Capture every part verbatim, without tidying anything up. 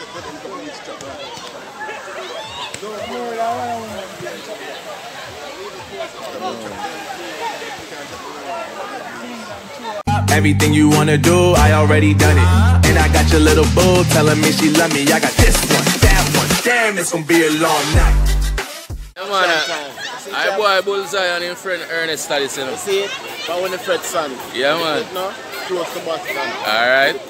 Everything you wanna do, I already done it. And I got your little boo telling me she love me. I got this one, that one. Damn, it's gonna be a long night. Yeah, man. I boy Bullseye and his friend Ernest studies, you know. You see it? But when the Fred son. Yeah, man. No? Close to Boston. Alright.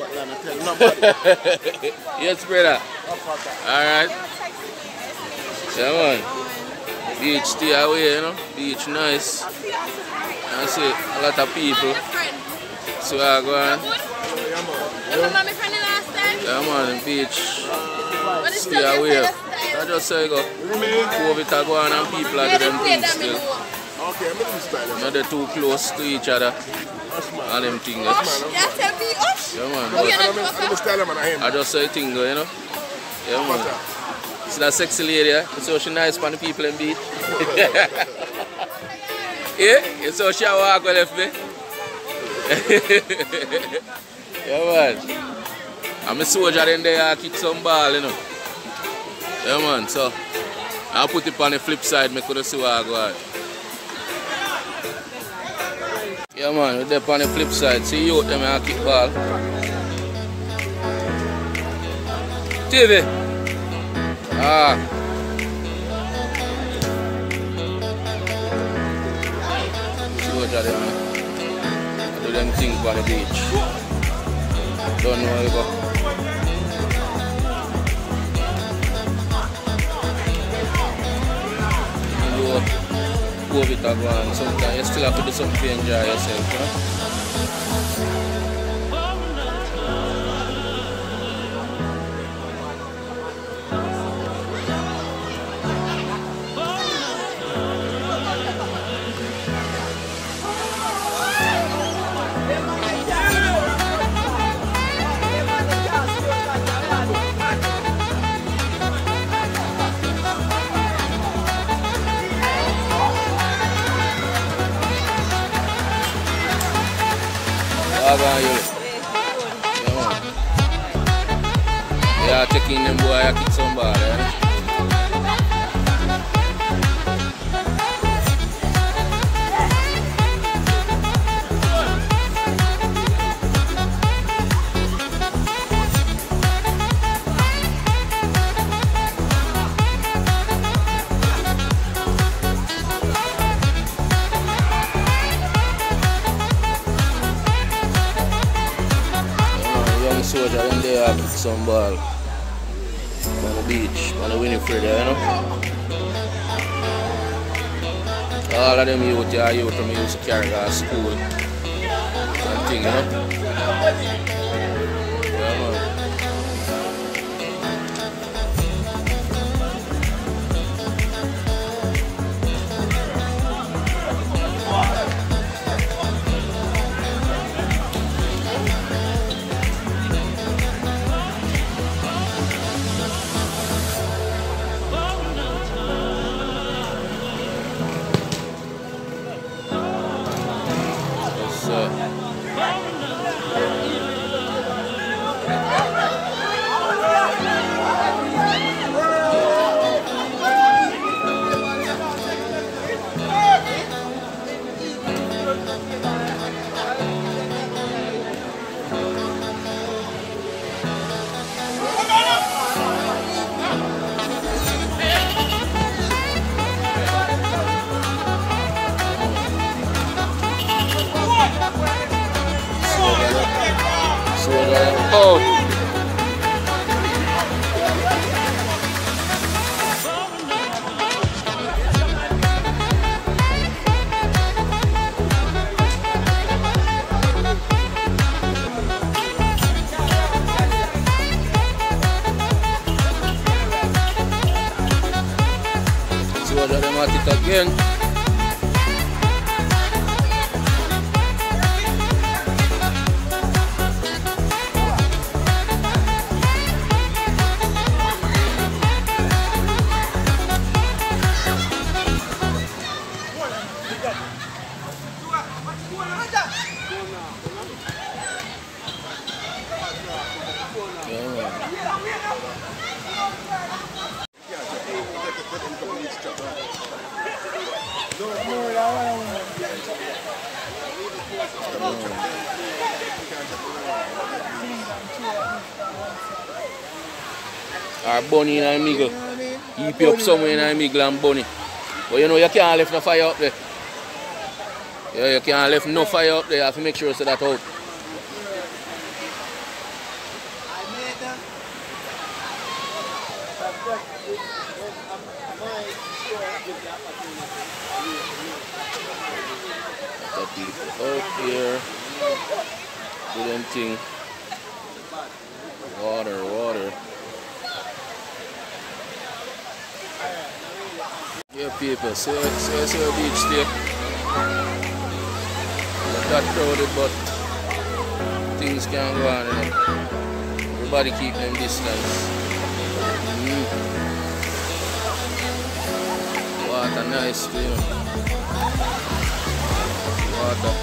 Nobody. Yes, brother. Alright. Yeah, man. Beach stay away, you know. Beach nice. I see a lot of people. So I go on. Remember my friend the last time? Yeah, man. Beach. What is Stay away. I just say go. COVID are going and people are doing them things still. Okay, I'm going to style. Not they're too close to each other. And them things. Yeah, tell me, Ush. Yeah, man. I I just say thing, you know. Yeah, man. See that sexy lady, yeah? You saw she nice for the people in beat. Yeah? You saw she walk with left me. Yeah, man. I'm a soldier in there, I kick some ball, you know. Yeah, man, so I'll put it on the flip side, I could see what I go on. Yeah, man, we're there on the flip side. See you out there, I kick ball. T V. Ah. Soldier there, man. I do them things on the beach. Don't know where you go. COVID are gone. Sometimes you still have to do something to enjoy yourself, you know? Yeah, taking them boy, I kick some ball, yeah. Soldier in there, I kick some ball on the beach, on the Winnifred, you know. All of them youth are youth from used to carry to school and thing, you know. Yeah, man. Oh. See what them at it again. Yeah. Or bunny in a miggle. Heap you up somewhere in a miggle and bunny. But you know you can't left no fire up there. Yeah, you can't left no fire up there. You have to make sure you set that out. The people out here. Do them thing. Water, water. Yeah, people, see, see, see the beach there. Not that crowded, but things can go on, you know. Everybody keep them distance. Mm. Water nice, you know. Water.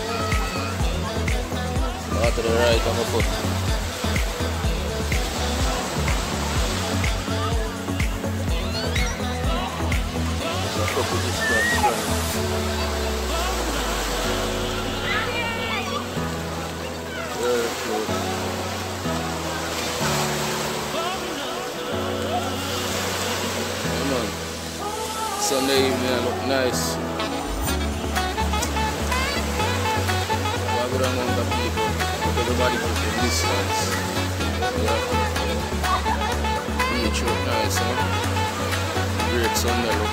Water to the right of my foot. Couple this stuff. Very cool. Come on. Sunday evening look nice. Why would I want the people? Everybody put the distance. Yeah. Beach look nice, huh? Great Sunday look.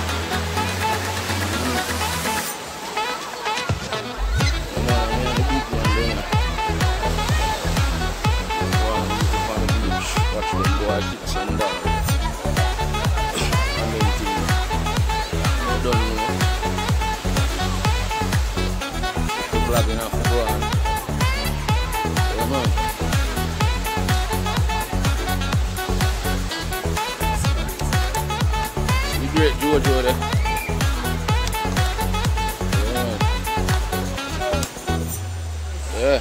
Watch them go and kick some down. Amazing. I don't know. People vlogging off the ground. Yeah, man. It's the great Jojo there. Yeah.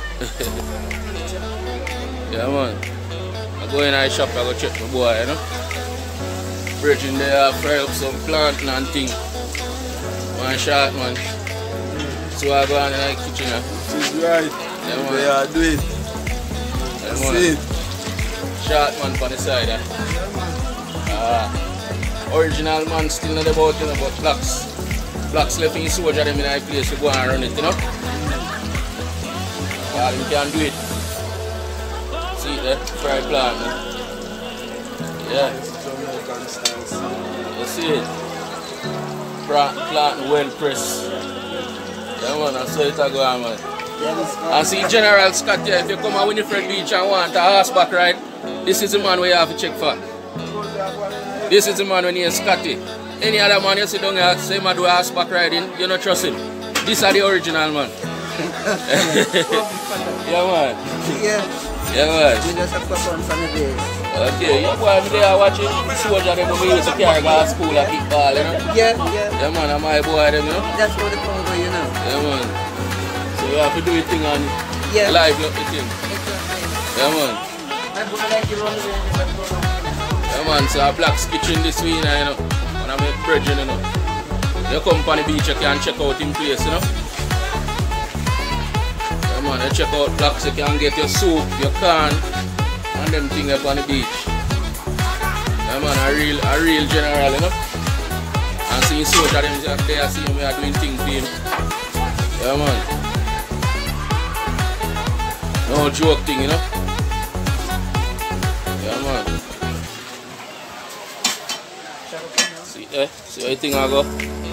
Yeah. Yeah, man. I go in the shop, I go check my boy, you know. Bridge in there, fry up some plant and thing. One shot, man. So I go in the kitchen. This is right. Yeah, man. Yeah, do it. Yeah, That's man. it. Shot, man, on the side. Eh? Ah. Original man still not about, you know, but blacks. Blacks left in soldier them in the place to go and run it, you know. Yeah, you can do it. See it there, fried plant. Man. Yeah. You see it? Plant, plant well pressed. Yeah, man, that's how it go on, man. And see General Scott here, if you come to Winnifred Beach and want a horseback ride, this is the man where you have to check for. This is the man when he's Scotty. Any other man you sit down here, say him do a horseback riding, you don't trust him. These are the original man. Yeah, man. Yeah. Yeah, man. We just have to come from the days. Okay, you go over there watching soldier them who used to carry go to school and kick ball, you know? Yeah, yeah. Yeah, man, I'm my boy them, you know? That's how the Congo, you know. Yeah, man. So you have to do your thing on yeah. live, look the thing. Exactly. Yeah, man. My boy like you run away. Yeah, man, so a Black's Kitchen this week, you know? And I make bread, you know? You come on the beach, you can check out him place, you know? Yeah, man, you check out Black's, you can get your soup, your corn, and them things up on the beach. Yeah, man, a real, a real general, you know? And seeing soldier them there, see him, we are doing things for him. Yeah, man. No joke thing, you know? Yeah, man. See there? See how the thing I go?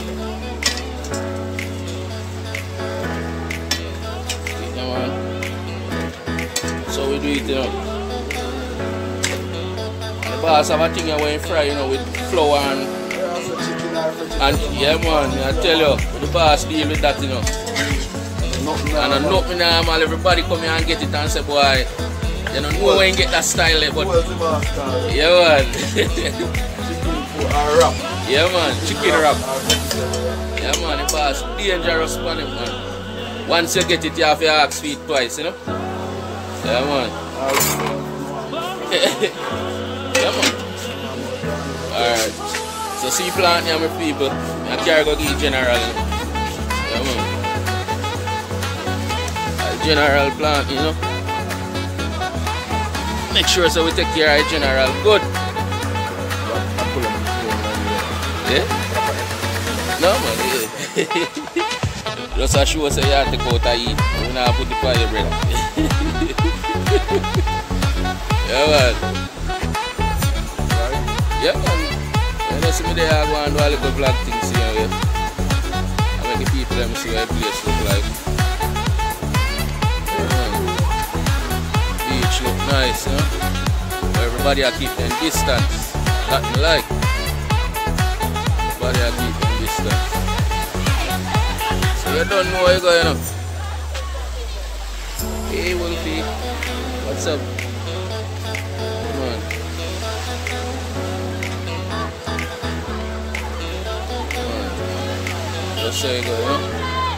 See there, man? So we do it, you know? And the boss have a thing you want to fry, you know, with flour and... And yeah, man, I tell you, the boss deal with that, you know. And I know me normal, everybody come here and get it and say, boy, you don't know when you get that style, but yeah, man. Yeah, man, chicken wrap. Yeah, man, the boss dangerous for him, man. Once you get it, you have to ask for it twice, you know. Yeah, man. Yeah, man. Alright. So see plant here, my people. I carry go to general. Yeah, man. A general plant, you know. Make sure so we take care of general. Good. Yeah? No, man. Yeah. Just a show so you have to go out and eat. You don't put the fire bread. Yeah, man. Yeah, man. You know, see me there, I go and do a little vlog things here. I make the people them see what the place look like. Yeah, man. Beach look nice, you know. But everybody I keep them distance. That me like. Everybody I keep them distance. So you don't know where you go, you know. Hey, Wolfie. What's up? Come on. Come on. Just so you go, you know.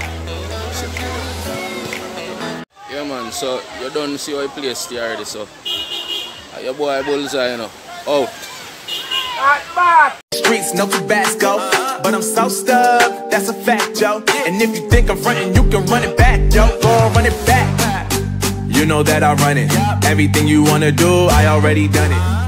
Yeah, man. So you don't see how you place the already, so. Your boy Bullseye, you know. Out. Streets, no Tabasco, but I'm so stuck, that's a fact, yo. And if you think I'm frontin', you can run it back, yo. Go on, run it back. You know that I run it. Everything you wanna do, I already done it.